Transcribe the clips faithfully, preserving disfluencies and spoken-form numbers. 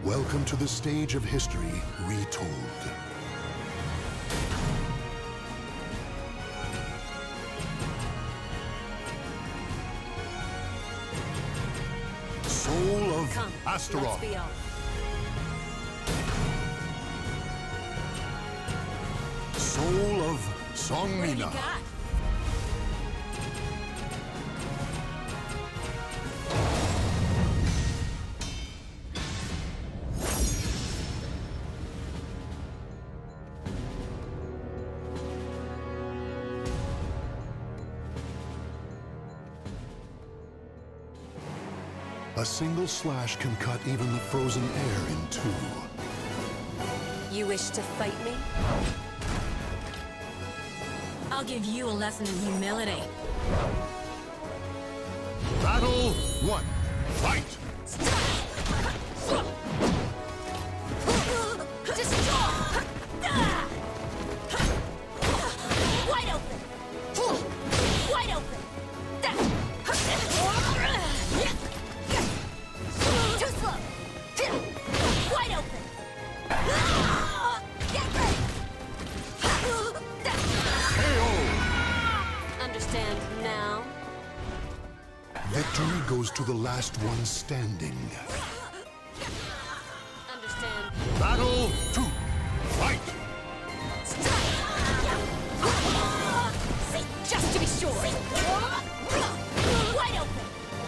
Welcome to the stage of history retold. Soul of Come, Astaroth. let's be off. Soul of What have you Songmina. got? A single slash can cut even the frozen air in two. You wish to fight me? I'll give you a lesson in humility. Battle one. Fight! Wide open! Wide open! Too slow! Wide open! Get ready! K O! Understand now? Victory goes to the last one standing. Understand? Battle two. Fight! See, just to be sure. Wide open.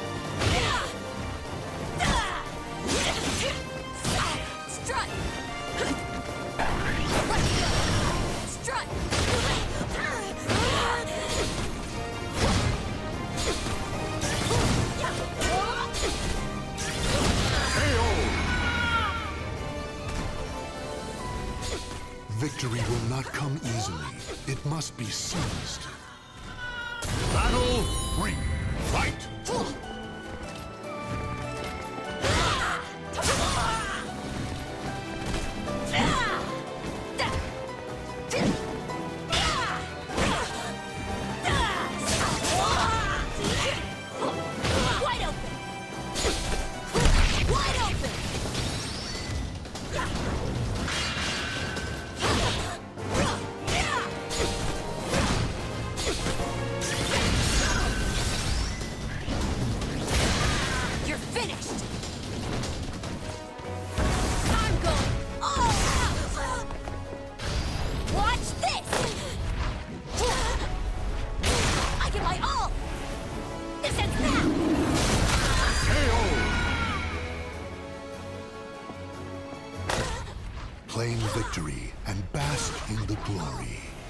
Strike. Let's go. Strike. K O! Victory will not come easily. It must be seized. Battle three. Fight! Wide open. Wide open. You're finished. I'm going all out. Watch this. I give my all. This ends now. K O! Claim victory and bask in the glory.